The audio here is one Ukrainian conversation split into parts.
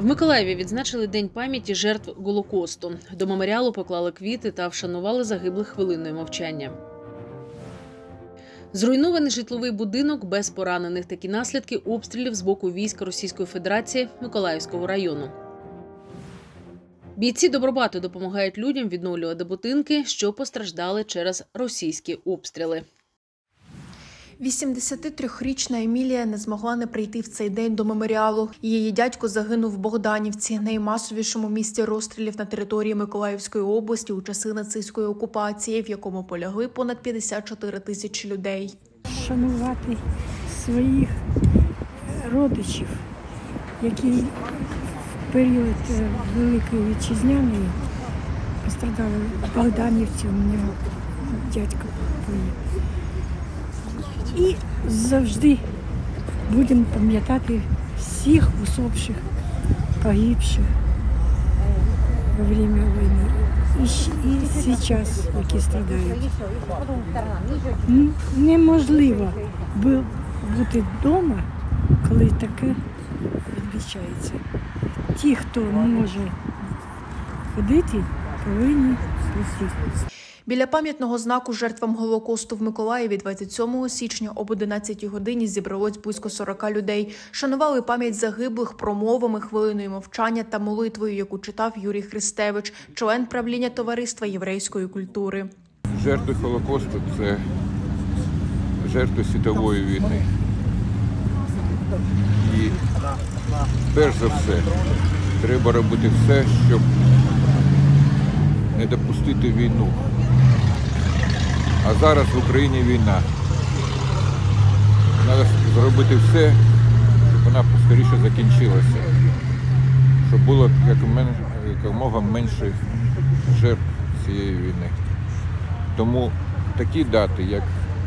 В Миколаєві відзначили День пам'яті жертв Голокосту. До меморіалу поклали квіти та вшанували загиблих хвилиною мовчання. Зруйнований житловий будинок без поранених. Такі наслідки обстрілів з боку військ Російської Федерації Миколаївського району. Бійці Добробату допомагають людям відновлювати будинки, що постраждали через російські обстріли. 83-річна Емілія не змогла не прийти в цей день до меморіалу. Її дядько загинув в Богданівці, наймасовішому місці розстрілів на території Миколаївської області у часи нацистської окупації, в якому полягли понад 54 тисячі людей. Шанувати своїх родичів, які в період Великої Вітчизняної пострадали в Богданівці, у мене дядько поїхав. І завжди будемо пам'ятати всіх усопших, погибших во время війни. І зараз, які страдають. Неможливо бути вдома, коли таке відбувається. Ті, хто може ходити, повинні прийти. Біля пам'ятного знаку жертвам Голокосту в Миколаєві 27 січня об 11 годині зібралось близько 40 людей. Шанували пам'ять загиблих промовами, хвилиною мовчання та молитвою, яку читав Юрій Христевич, член правління Товариства єврейської культури. Жертви Голокосту – це жертви світової війни. І перш за все треба робити все, щоб не допустити війну. А зараз в Україні війна. Треба зробити все, щоб вона скоріше закінчилася. Щоб було якомога менше жертв цієї війни. Тому такі дати, як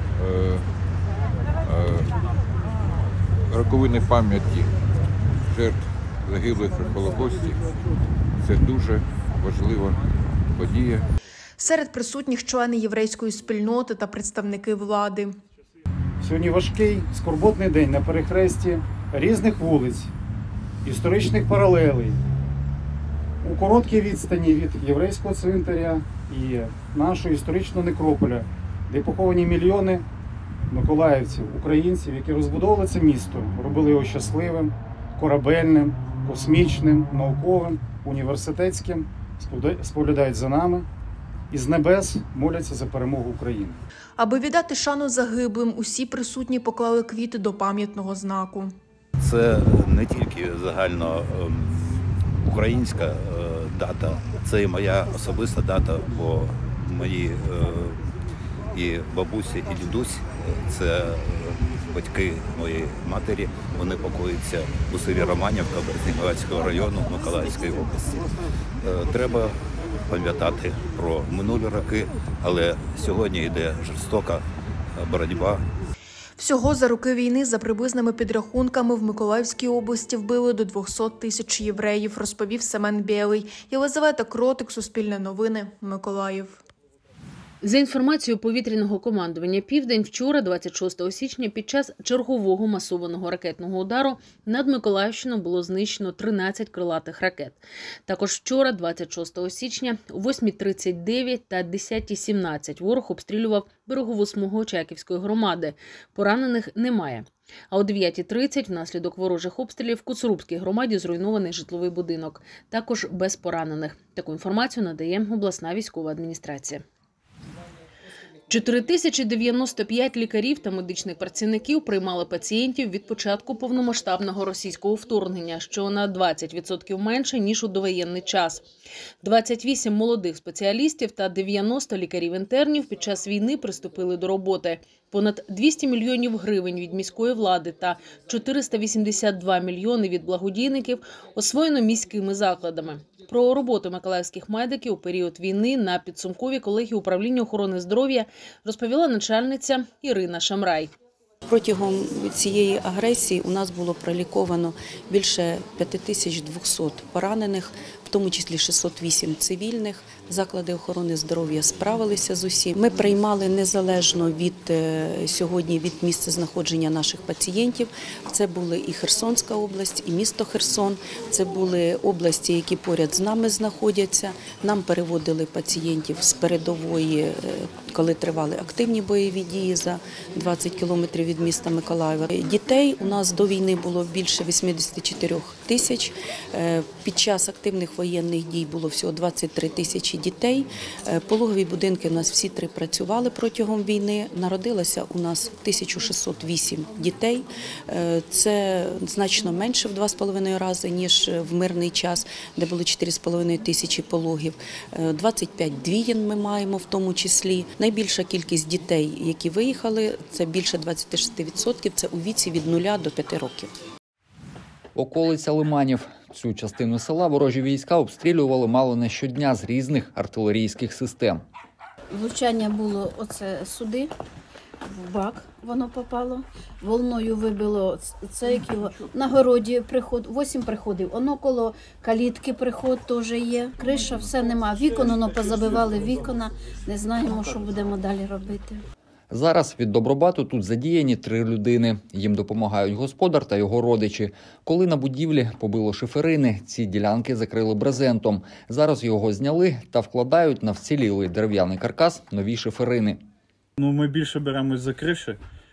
роковини пам'яті жертв загиблих в Голокості, це дуже важлива подія. Серед присутніх члени єврейської спільноти та представники влади. Сьогодні важкий, скорботний день на перехресті різних вулиць, історичних паралелей, у короткій відстані від єврейського цвинтаря і нашого історичного некрополя, де поховані мільйони миколаївців, українців, які розбудовували це місто, робили його щасливим, корабельним, космічним, науковим, університетським, споглядають за нами і з небес моляться за перемогу України. Аби віддати шану загиблим, усі присутні поклали квіти до пам'ятного знаку. Це не тільки загально українська дата, це і моя особиста дата, бо мої і бабусі, і дідусь – це батьки моєї матері, вони покоїться у селі Романівка Березнеградського району Миколаївської області. Треба пам'ятати про минулі роки, але сьогодні йде жорстока боротьба. Всього за роки війни, за приблизними підрахунками, в Миколаївській області вбили до 200 тисяч євреїв, розповів Семен Білий. Єлизавета Кротик, Суспільне новини, Миколаїв. За інформацією повітряного командування «Південь», вчора, 26 січня, під час чергового масованого ракетного удару над Миколаївщиною було знищено 13 крилатих ракет. Також вчора, 26 січня, о 8:39 та 10:17 ворог обстрілював берегову смугу Очаківської громади. Поранених немає. А о 9:30 внаслідок ворожих обстрілів в Коцурубській громаді зруйнований житловий будинок. Також без поранених. Таку інформацію надає обласна військова адміністрація. 4095 лікарів та медичних працівників приймали пацієнтів від початку повномасштабного російського вторгнення, що на 20% менше, ніж у довоєнний час. 28 молодих спеціалістів та 90 лікарів-інтернів під час війни приступили до роботи. Понад 200 мільйонів гривень від міської влади та 482 мільйони від благодійників освоєно міськими закладами. Про роботу миколаївських медиків у період війни на підсумковій колегії управління охорони здоров'я розповіла начальниця Ірина Шамрай. Протягом цієї агресії у нас було проліковано більше 5200 поранених, в тому числі 608 цивільних. Заклади охорони здоров'я справилися з усім. Ми приймали незалежно сьогодні від місця знаходження наших пацієнтів. Це були і Херсонська область, і місто Херсон. Це були області, які поряд з нами знаходяться. Нам переводили пацієнтів з передової, коли тривали активні бойові дії за 20 кілометрів від міста Миколаєва. Дітей у нас до війни було більше 84 тисяч. Під час активних воєнних дій було всього 23 тисячі дітей. Пологові будинки у нас всі 3 працювали протягом війни. Народилося у нас 1608 дітей. Це значно менше в 2,5 рази, ніж в мирний час, де було 4,5 тисячі пологів. 25 двієн ми маємо в тому числі. Найбільша кількість дітей, які виїхали, це більше 26%, це у віці від 0 до 5 років. Околиця Лиманів. Цю частину села ворожі війська обстрілювали мало не щодня з різних артилерійських систем. Влучання було оце сюди, в бак воно попало, волною вибило, це як його, на городі приход, 8 приходів, воно коло калітки приход теж є, криша, все нема, вікон, воно позабивали вікона, не знаємо, що будемо далі робити. Зараз від Добробату тут задіяні 3 людини. Їм допомагають господар та його родичі. Коли на будівлі побило шиферини, ці ділянки закрили брезентом. Зараз його зняли та вкладають на вцілілий дерев'яний каркас нові шиферини. Ми більше беремось за криші.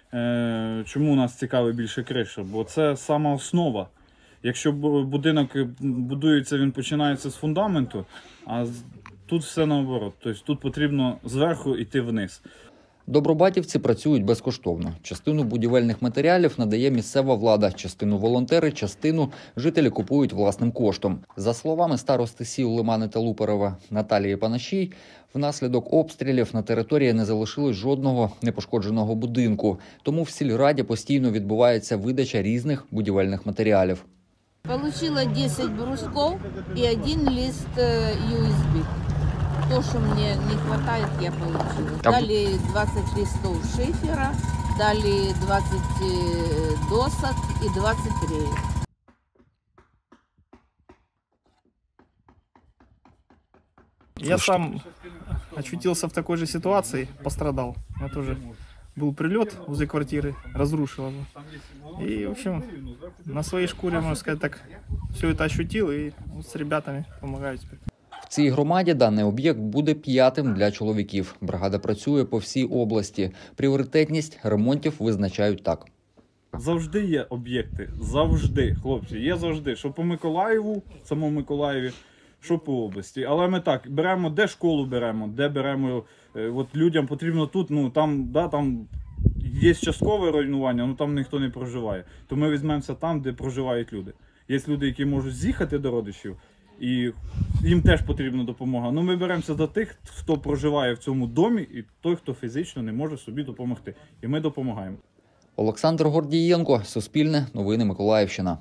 Чому нас цікавить більше криша? Бо це сама основа. Якщо будинок будується, він починається з фундаменту, а тут все наоборот. Тобто тут потрібно зверху йти вниз. Добробатівці працюють безкоштовно. Частину будівельних матеріалів надає місцева влада, частину волонтери, частину жителі купують власним коштом. За словами старости сіл Лимани та Луперева Наталії Панашій, внаслідок обстрілів на території не залишилось жодного непошкодженого будинку. Тому в сільраді постійно відбувається видача різних будівельних матеріалів. Получила 10 брусков и 1 лист USB. То, что мне не хватает, я получила. Дали 20 листов шифера, дали 20 досок и 20 реек. Я сам очутился в такой же ситуации, пострадал. Я тоже был прилет возле квартиры, разрушил его. И, в общем, на своей шкуре, можно сказать так, все это ощутил и вот с ребятами помогаю теперь. В цій громаді даний об'єкт буде 5-м для чоловіків. Бригада працює по всій області. Пріоритетність ремонтів визначають так. Завжди є об'єкти, завжди, хлопці, є завжди, що по Миколаєву, самому Миколаєві, що по області. Але ми так, беремо, де школу беремо, де беремо, от людям потрібно тут, там є часткове руйнування, там ніхто не проживає. То ми візьмемося там, де проживають люди. Є люди, які можуть з'їхати до родичів, і їм теж потрібна допомога. Ми беремося за тих, хто проживає в цьому домі, і той, хто фізично не може собі допомогти. І ми допомагаємо. Олександр Гордієнко, Суспільне, Новини Миколаївщина.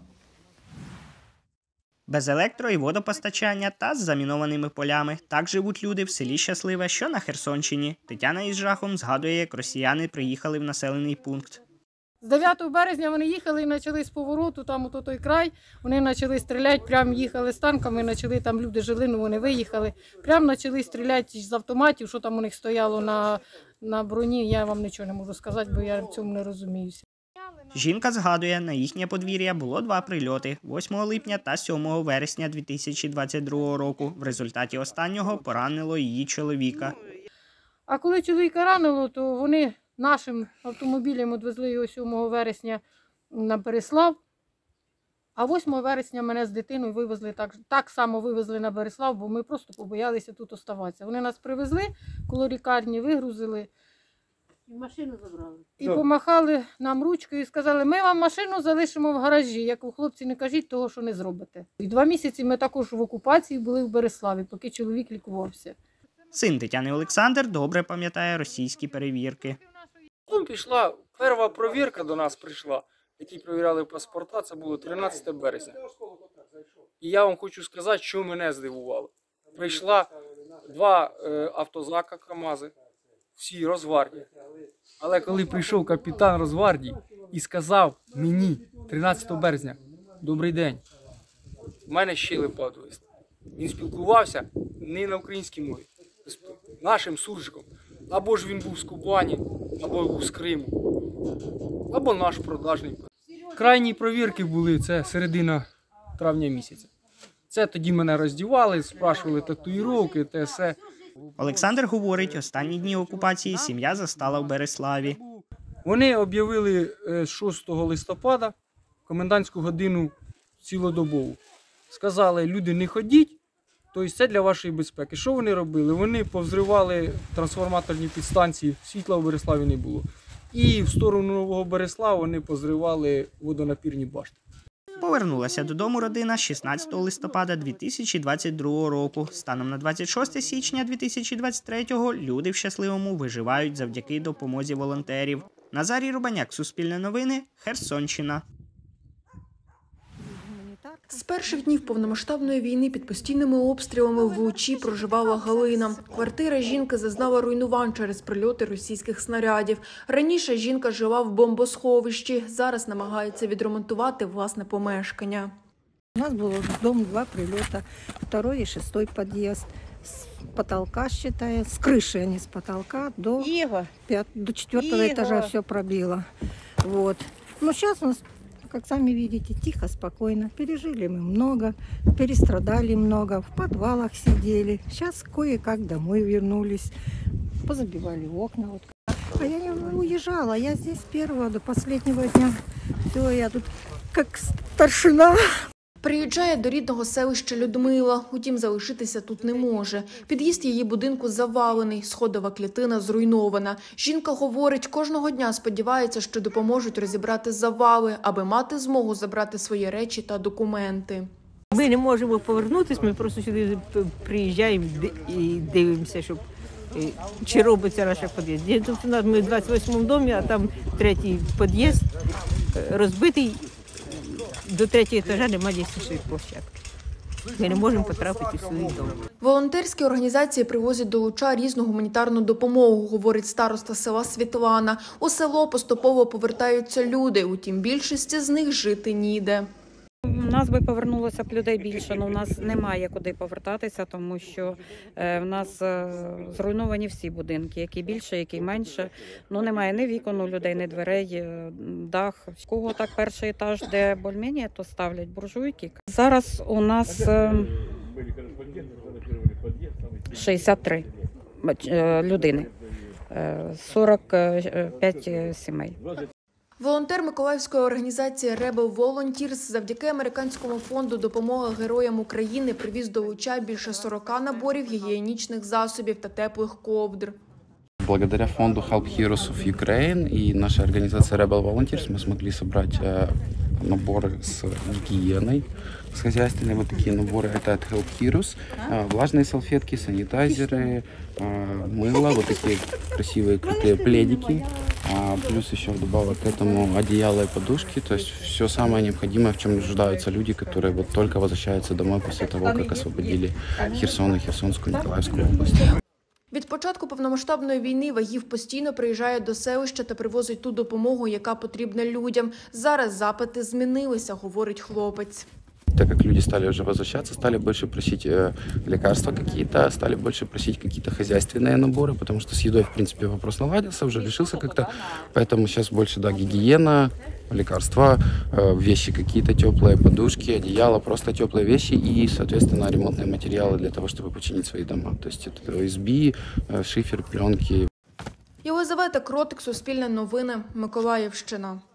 Без електро- і водопостачання та з замінованими полями. Так живуть люди в селі Щасливе, що на Херсонщині. Тетяна із жахом згадує, як росіяни приїхали в населений пункт. З 9 березня вони їхали і почали з повороту, там ото той край, вони почали стріляти, прямо їхали з танками, почали, там люди жили, вони виїхали, прямо почали стріляти з автоматів, що там у них стояло на броні, я вам нічого не можу сказати, бо я в цьому не розуміюся. Жінка згадує, на їхнє подвір'я було 2 прильоти – 8 липня та 7 вересня 2022 року. В результаті останнього поранило її чоловіка. А коли чоловіка ранило, то вони нашим автомобілем відвезли його 7 вересня на Береслав, а 8 вересня мене з дитиною вивезли так само вивезли на Береслав, бо ми просто побоялися тут оставатися. Вони нас привезли, коло лікарні вигрузили. І машину забрали. І помахали нам ручкою і сказали, ми вам машину залишимо в гаражі, як у хлопці не кажіть того, що не зробите. І 2 місяці ми також в окупації були в Береславі, поки чоловік лікувався. Син Тетяни Олександр добре пам'ятає російські перевірки. Потім пішла, перша перевірка до нас прийшла, які перевіряли паспорта, це було 13 березня. І я вам хочу сказати, що мене здивувало. Прийшла 2 автозака КАМАЗи, всі Росгвардії. Але коли прийшов капітан Росгвардії і сказав мені 13 березня, добрий день, в мене щели падали. Він спілкувався не на українській мові, нашим суржиком. Або ж він був з Кубані, або був з Криму, або наш продажний. Крайні провірки були, це середина травня місяця. Це тоді мене роздівали, спрашували татуїровки, те все. Олександр говорить, останні дні окупації сім'я застала в Береславі. Вони об'явили 6 листопада комендантську годину цілодобову. Сказали, люди не ходіть, тобто це для вашої безпеки. Що вони робили? Вони повзривали трансформаторні підстанції, світла в Береславі не було. І в сторону Нового Береслава вони позривали водонапірні башти. Повернулася додому родина 16 листопада 2022 року. Станом на 26 січня 2023-го люди в Щасливому виживають завдяки допомозі волонтерів. Назарій Рубаняк, Суспільне новини, Херсонщина. З перших днів повномасштабної війни під постійними обстрілами в Лучі проживала Галина. Квартира жінки зазнала руйнувань через прильоти російських снарядів. Раніше жінка жила в бомбосховищі, зараз намагається відремонтувати власне помешкання. У нас было в дом 2 прилета, 2 и 6 подъезд. С потолка, считая, с крыши, а не с потолка, до 4-го этажа все пробило. Вот. Но сейчас у нас, как сами видите, тихо, спокойно. Пережили мы много, перестрадали много, в подвалах сидели. Сейчас кое-как домой вернулись, позабивали окна. Вот. А я не уезжала, я здесь с первого до последнего дня. Все, я тут как старшина. Приїжджає до рідного селища Людмила, утім залишитися тут не може. Під'їзд її будинку завалений, сходова клітина зруйнована. Жінка говорить, кожного дня сподівається, що допоможуть розібрати завали, аби мати змогу забрати свої речі та документи. Ми не можемо повернутися, ми просто сюди приїжджаємо і дивимося, щоб чи робиться наш під'їзд. Ми в 28-му домі, а там 3-й під'їзд розбитий. До 3-го етажа немає дитячої площадки. Ми не можемо потрапити в свій дом. Волонтерські організації привозять до Луча різну гуманітарну допомогу, говорить староста села Світлана. У село поступово повертаються люди, утім більшості з них жити ніде. У нас би повернулося б людей більше, але у нас немає куди повертатися, тому що в нас зруйновані всі будинки, які більше, які менше. Ну, немає ні вікон у людей, ні дверей, дах. В кого так перший етаж, де більш-менш, то ставлять буржуйки. Зараз у нас 63 людини, 45 сімей. Волонтер миколаївської організації Rebel Volunteers завдяки американському фонду допомоги героям України привіз до Луча більше 40 наборів гігієнічних засобів та теплих ковдр. Благодаря фонду Help Heroes of Ukraine и нашей организации Rebel Volunteers мы смогли собрать наборы с гигиеной, с хозяйственной. Вот такие наборы это от Help Heroes. Влажные салфетки, санитайзеры, мыло, вот такие красивые крутые пледики. Плюс еще вдобавок к этому одеяло и подушки. То есть все самое необходимое, в чем нуждаются люди, которые вот только возвращаются домой после того, как освободили Херсон и Херсонскую, Николаевскую область. Від початку повномасштабної війни Вагів постійно приїжджає до селища та привозить ту допомогу, яка потрібна людям. Зараз запити змінилися, говорить хлопець. Так как люди стали уже возвращаться, стали больше просить лекарства какие-то, стали больше просить какие-то хозяйственные наборы, потому что с едой, в принципе, вопрос наладился, уже решился как-то. Поэтому сейчас больше, да, гигиена, лекарства, вещи какие-то теплые, подушки, одеяло, просто теплые вещи и, соответственно, ремонтные материалы для того, чтобы починить свои дома. То есть это ОСБ, шифер, пленки. Єлизавета Кротик, Суспільне новини, Миколаївщина.